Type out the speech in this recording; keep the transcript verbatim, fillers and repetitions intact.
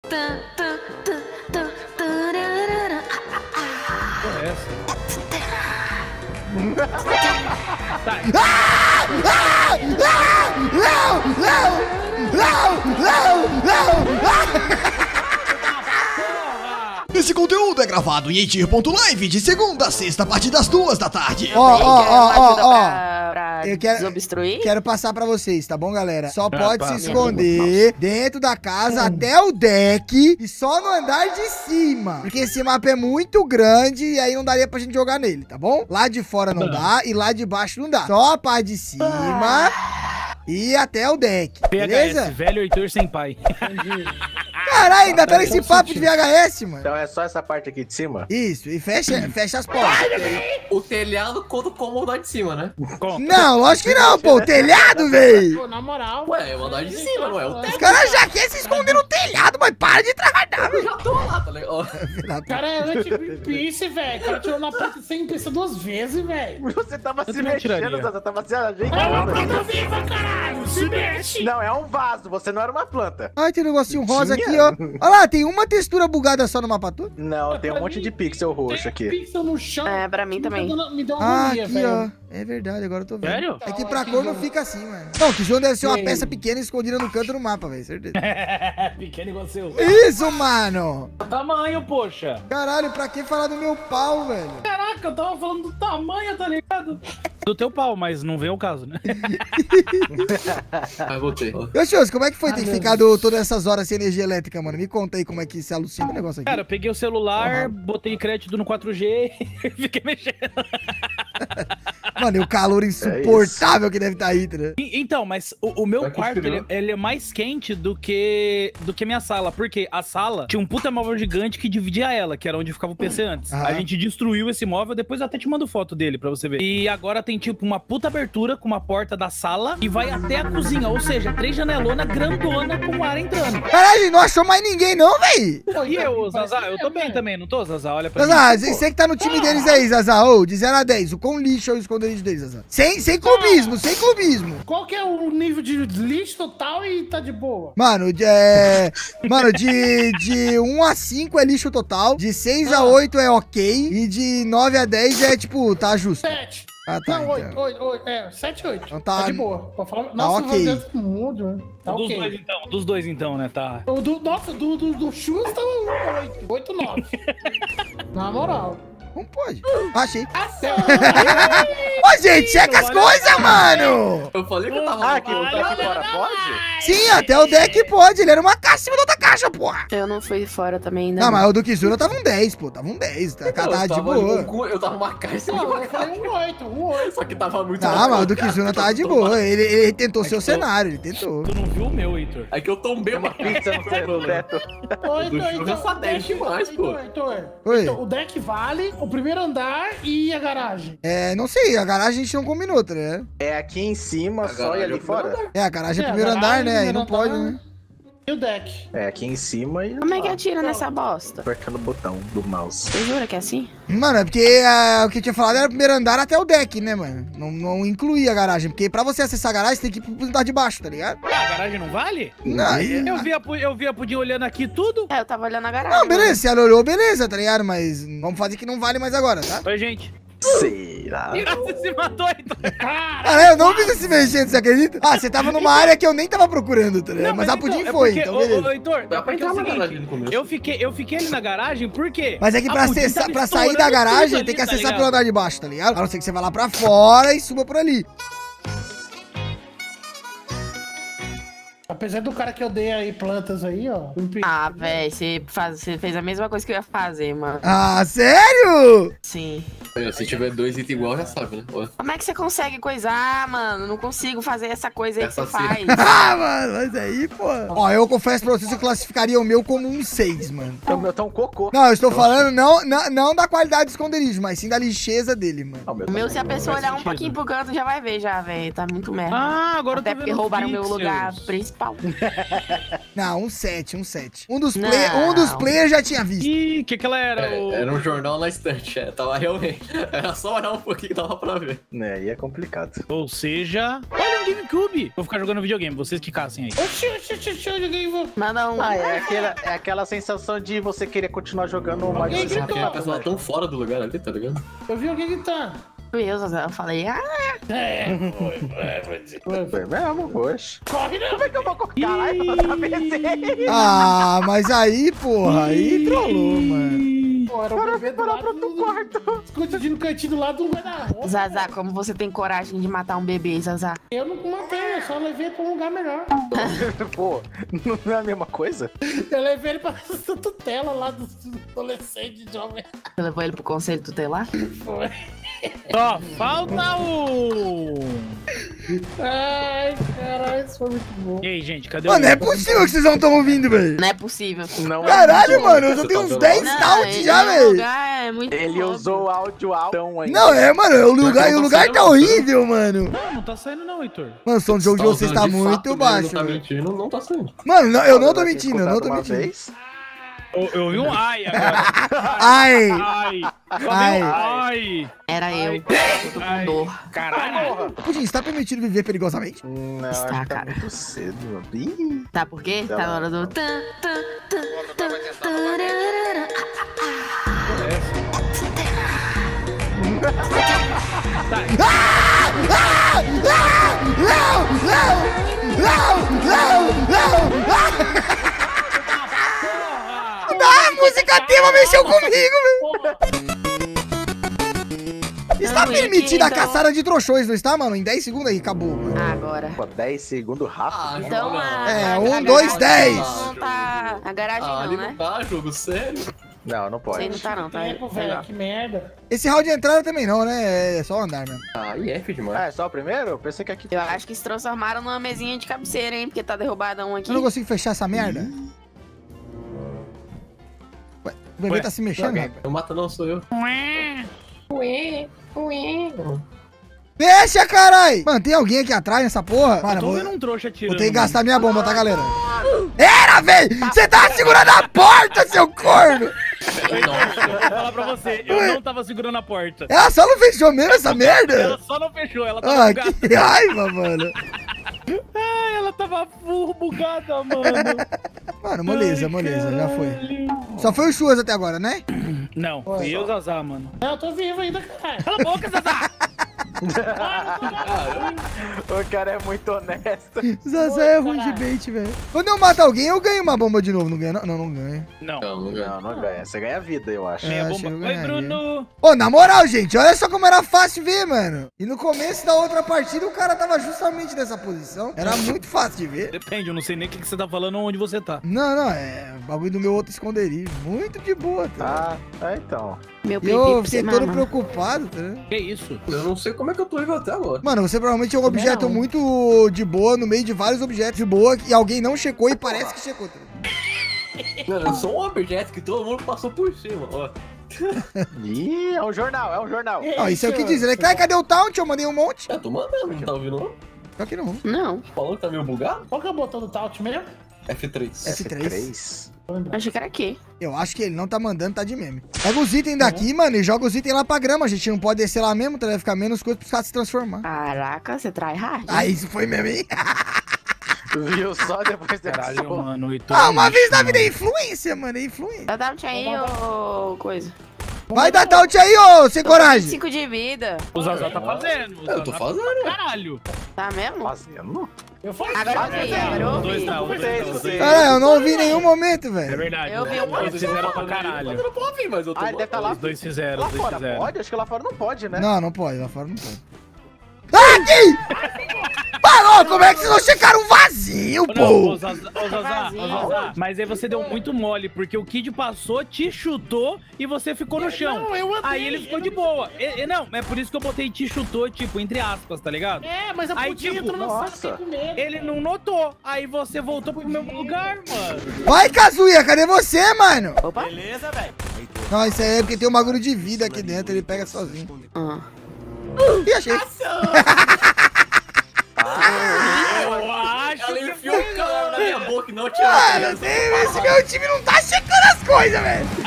é essa? Não, não, não, não, não. Esse conteúdo é gravado em eitir ponto live de segunda a sexta a partir das duas da tarde. Ó, ó, ó, ó, ó. Eu quero, desobstruir? quero passar pra vocês, tá bom, galera? Só pode se esconder dentro da casa até o deck e só no andar de cima. Porque esse mapa é muito grande e aí não daria pra gente jogar nele, tá bom? Lá de fora não dá e lá de baixo não dá. Só a parte de cima e até o deck, beleza? V H S, velho Heitor sem pai. Caralho, ainda tá nesse papo de V H S, mano. Então é só essa parte aqui de cima? Isso, e fecha, fecha as portas. O telhado conta como o andar de cima, né? Não, lógico que não, pô. O telhado, véi. Pô, na moral. Ué, é o andar de cima, não é o Os teto. caras já querem se esconder no telhado, mas para de travardar, Eu velho. já tô lá, tá ligado? Ó. O cara é anti-Greenpeace, velho. O cara tirou na porta sem pensar duas vezes, velho. Você tava se tô mexendo, tiraria. Zaza, tava se É uma ajeitando. planta viva, caralho. Se mexe. Não, é um vaso, você não era uma planta. Ai, tem um negocinho rosa Tinha? aqui, ó. Olha lá, tem uma textura bugada só no mapa todo. Não, tem um monte de pixel roxo Tem aqui. pixel no chão. É, pra mim Me também. dá dando- Me deu uma Ah, agonia, aqui, velho. ó. É verdade, agora eu tô vendo. Sério? É que pra cor não fica assim, mano. Não, que João deve ser uma Ei. peça pequena escondida no canto do mapa, velho, certeza. Pequeno igual seu. Isso, mano. Tamanho, poxa. Caralho, pra que falar do meu pau, velho? Caraca, eu tava falando do tamanho, tá ligado? Do teu pau, mas não vem ao caso, né? Aí voltei. Ó. Ô, Chus, como é que foi Ah, ter meu ficado todas essas horas sem energia elétrica, mano? Me conta aí como é que se alucina o negócio aqui. Cara, eu peguei o celular, Uhum. botei crédito no quatro G e fiquei mexendo. Mano, e o calor insuportável que deve estar aí, né? E- Então, mas o, o meu Vai quarto, ele, conspirando. ele é mais quente do que do que minha sala. Porque a sala tinha um puta móvel gigante que dividia ela, que era onde ficava o P C antes. Aham. A gente destruiu esse móvel, depois eu até te mando foto dele pra você ver. E agora tem tipo uma puta abertura com uma porta da sala e vai até a cozinha. Ou seja, três janelonas grandona com ar entrando. Caralho, não achou mais ninguém não, véi? Pô, E eu, parece Zazá, eu tô mesmo, bem velho. também, não tô, Zazá? Olha pra Zazá, mim. você que tá no time deles aí, Zazá. Ô, de zero a dez, o quão lixo é o esconderijo deles, Zazá? Sem, sem clubismo, sem clubismo. Qual que é o nível de lixo total e tá de boa? Mano, de, é... Mano, de, de um a cinco é lixo total, de seis a oito é ok, e de nove a dez é, tipo, tá justo. Sete. Ah, tá, Não, então. oito, oito, oito. É, sete, oito. Então tá- Tá de boa. Pode falar. Nossa, ok. meu Deus, mundo, né? Tá Dos ok. dois então, dos dois então, né? Tá. O do, nossa, do, do, do Chus tá oito. oito, nove. Na moral. Como pode? Achei. Ação! Ô, gente, checa as coisas, mano! Eu falei que eu tava Ah, no aqui, aqui fora pode? Sim, até o deck pode. Ele era uma caixa em cima da outra caixa, porra. Eu não fui fora também ainda. Não, mas o do Kizuna tava um dez, pô. Tava um dez. Tá, Eu tá de tava boa. num- Eu tava numa caixa em cima de Não, uma eu caixa. falei um oito, um oito. Só que tava muito... Tá, mas o do Kizuna tava de boa. Ele, ele tentou seu cenário, ele tentou. Tu não viu o meu, Heitor? É que eu tombei uma Pizza no teto. teto. Oi, do Heitor, Churras Heitor, tá dez Heitor, demais, pô. Heitor, Heitor. Oi. Então, o deck vale, o primeiro andar e a garagem. É, não sei, a garagem a gente não combinou, tá ligado? É aqui em cima só e Garagem é ali o primeiro fora? andar. É, a garagem é É, o primeiro a andar, garagem, né? Aí não primeiro pode, andar. né? E o deck? É aqui em cima e... Como é que lá, atira nessa bosta? apertando o botão do mouse. Você jura que é assim? Mano, é porque ah, o que eu tinha falado era o primeiro andar até o deck, né, mano? Não, não incluía a garagem, porque pra você acessar a garagem, você tem que ir pro andar de baixo, tá ligado? Ah, a garagem não vale? Não, Eu vi a, Pu- eu vi a Pudim olhando aqui tudo. É, eu tava olhando a garagem. não, beleza, se ela olhou, beleza, tá ligado? Mas vamos fazer que não vale mais agora, tá? Oi, gente. Será? Você se matou, Heitor. Ah, eu não vi você se mexendo, você acredita? Ah, você tava numa área que eu nem tava procurando, tá ligado? Não, Mas a então, Pudim é foi, porque- então ô, beleza. ô, Heitor, Dá é pra porque é o entrar na garagem seguinte, no começo. eu fiquei, eu fiquei ali na garagem, por quê? Mas é que A pra, Pudim acessar, tava pra sair da estourando garagem, tudo tem que ali, tá acessar ligado? pelo andar de baixo, tá ligado? A não ser que você vá lá pra fora e suba por ali. Apesar do cara que odeia aí plantas aí, ó. Ah, velho, você, faz- você fez a mesma coisa que eu ia fazer, mano. Ah, sério? Sim. É, se tiver dois itens igual, já sabe, né? Ó. Como é que você consegue coisar, mano? Não consigo fazer essa coisa aí Essa que você sim. faz. Ah, mano, mas aí, pô. Ó, eu confesso pra vocês que eu classificaria o meu como um seis, mano. Então, o meu tá um cocô. Não, eu estou falando não, não, não da qualidade do esconderijo, mas sim da lixeza dele, mano. Ah, o meu O meu, se a também. pessoa faz olhar um sentido. pouquinho pro canto, já vai ver, já, velho. Tá muito merda. Ah, agora Até eu tô porque vendo roubaram o meu pixels. lugar principal. Não, um sete, um sete. Um dos, Não. play, um dos players já tinha visto. Ih, que que ela era? O... É, era um jornal na estante, é, tava realmente. Era só olhar um pouquinho que dava pra ver. É, aí é complicado. Ou seja... Olha um GameCube. Vou ficar jogando videogame, vocês que caçem aí. Oxi, oxi, oxi, oxi, eu joguei. vou- Manda um. Ah, é aquela, é aquela sensação de você querer continuar jogando o Mario Alguém sessenta e gritou. A quatro, pessoa né? tão fora do lugar ali, tá ligado? Eu vi alguém gritando. Eu, Zazá, eu falei, ah, É, foi, foi, foi, foi. Foi mesmo, poxa. Corre não. Como é que eu vou correr? Caralho, eu atravessei. Ah, mas aí, porra, aí trollou, mano. Pô, era o bebê do lado do quarto. Escondidinho no cantinho do lado do guarda-roupa. Zazá, como você tem coragem de matar um bebê, Zazá? Eu não matei, eu só levei pra um lugar melhor. Pô, não é a mesma coisa? Eu levei ele pra tutela lá do adolescente jovem. Você levou ele pro conselho tutelar? Foi. Só falta o... Ai, caralho, isso foi muito bom. E aí, gente, cadê Mano, o... não é possível que vocês não estão ouvindo, velho. Não é possível. Não é Caralho, muito mano, eu bom. só tenho uns Você tá dez vendo? count ele já, no velho. lugar é muito Ele óbvio. usou o áudio altão ainda. Não, é, mano, o lugar, o lugar tá horrível, mano. Não, não tá saindo não, Heitor. Mano, o som do jogo de vocês tá usando de muito fato, baixo, Não tá velho. mentindo, não tá saindo. Mano, não, eu não tô Ela tinha mentindo, eu não tô escutado uma mentindo. vez. Eu, eu vi um ai agora. Ai, Ai. Só Ai. deu um ai. Era eu. Ai. Eu tô com Ai. dor. Caralho. Pudim, está permitido viver perigosamente? Não, Está, acho que tá cara. muito cedo. Mano. Ih, Tá por quê? Tá na hora do... tan, tan, tan, tan, tararara. Não, não, não, não, não. Ah, a música tema mexeu comigo, velho. Está Não, permitida a então- caçada de trouxões, não está, mano? Em dez segundos aí, acabou, mano. Ah, agora. Pô, dez segundos rápido. Então, a, É, a- um, a dois, garagem dez. Não tá... A garagem Ah, não, ali né? não tá, jogo sério. Não, não pode. Sei, não tá não, tá? Tempo, velho, que merda. Esse round de entrada também não, né? É só andar mesmo. Ah, e F Ah, demais. é só o primeiro? Eu pensei que aqui... Eu acho que se transformaram numa mesinha de cabeceira, hein? Porque tá derrubada um aqui. Eu não consigo fechar essa merda. Ué, o bebê Ué, tá se mexendo, Alguém- rapaz. Eu mato não, sou eu. Ué, ué. Fecha, carai! Mano, tem alguém aqui atrás nessa porra? Mano, Eu tô vou, vendo um trouxa tirando. vou ter que gastar minha bomba, tá, galera? Era, velho! Você tava segurando a porta, seu corno! Nossa. Eu vou falar pra você, eu não tava segurando a porta. Ela só não fechou mesmo essa merda? Ela só não fechou, ela tava Ah, bugada. que raiva, mano. Ai, ela tava full bugada, mano. Mano, moleza, Ai, moleza, já foi. caralho. Só foi o Churras até agora, né? Não, fui eu e o Zazá, mano. Não, eu tô vivo ainda, caralho. Cala a boca, Zazá! O cara é muito honesto. Zazé é ruim de bait, velho. Quando eu mato alguém, eu ganho uma bomba de novo. Não ganho, não? Não, não ganho. Não. Não, não ganha. Não, não ganha. Você ganha vida, eu acho. Minha acho que bomba. eu Oi, ganharia. Bruno! Ô, na moral, gente, olha só como era fácil ver, mano. E no começo da outra partida, o cara tava justamente nessa posição. Era muito fácil de ver. Depende, eu não sei nem o que que você tá falando ou onde você tá. Não, não, é o bagulho do meu outro esconderijo. Muito de boa, tá? Ah, é então. Meu E pipi eu pra fiquei você todo mamar. preocupado, tá? Que isso? Eu não sei como é que eu tô vivo até agora. Mano, você provavelmente é um objeto Não. muito de boa no meio de vários objetos de boa e alguém não checou e parece que checou. Tá? Mano, eu sou um objeto que todo mundo passou por cima, ó. Ih, é um jornal, é um jornal. Ó, isso é o que diz. Ele, cara, cadê o taunt? Eu mandei um monte. Eu tô mandando, não tá ouvindo não? Só que não. Não, Falou que tá meio bugado? Qual que é o botão do Taut mesmo? F três. F três. três. achei que era quê? Eu acho que ele não tá mandando, tá de meme. Pega os itens daqui, mano, e joga os itens lá pra grama. A gente não pode descer lá mesmo, tá? Vai ficar menos coisa pros caras se transformar. Caraca, você trai hard? Ah, isso foi mesmo, hein? Viu só depois dessa. Caralho, mano. o Heitor Ah, é uma lixo, vez na mano. vida é influência, mano, é influência. Dá taunt aí, ô coisa. Vai dar taunt aí, ô, sem coragem. cinco de vida. O Zazá tá fazendo. o Eu tô Zazá- fazendo. Caralho. Tá mesmo? Fazendo? Eu faço. Agora eu vi, agora eu Os dois ouvi. tá, os dois tá, os dois tá. Cara, eu não ouvi em nenhum momento, É velho. verdade. Eu vi os um dois monte. fizeram pra Mas caralho. eu não posso vir, mas eu tô Ah, ele deve tá lá. Os dois fizeram, Lá os dois fora fizeram. pode? Acho que lá fora não pode, né? Não, não pode, lá fora não pode. Aqui! Parou, como é que vocês não checaram um vazio, Não, ô pô? Zazá, ô Zazá, ô Zazá, mas aí você deu muito mole, porque o Kid passou, te chutou e você ficou no chão. Não, eu andei, Aí ele ficou eu de não- boa. E- e não, é por isso que eu botei te chutou, tipo, entre aspas, tá ligado? É, mas a Aí, putinha tipo, entrou na nossa. sala com medo. Ele não notou. Aí você voltou pro mesmo lugar, mano. Vai, Kazuya, cadê você, mano? Opa. Não, isso aí é porque tem um bagulho de vida aqui dentro, ele pega sozinho. Ah. Ih, achei. Eu acho Ela que enfiou o cara na minha boca e não tinha. Mano, esse meu time não tá checando as coisas, velho.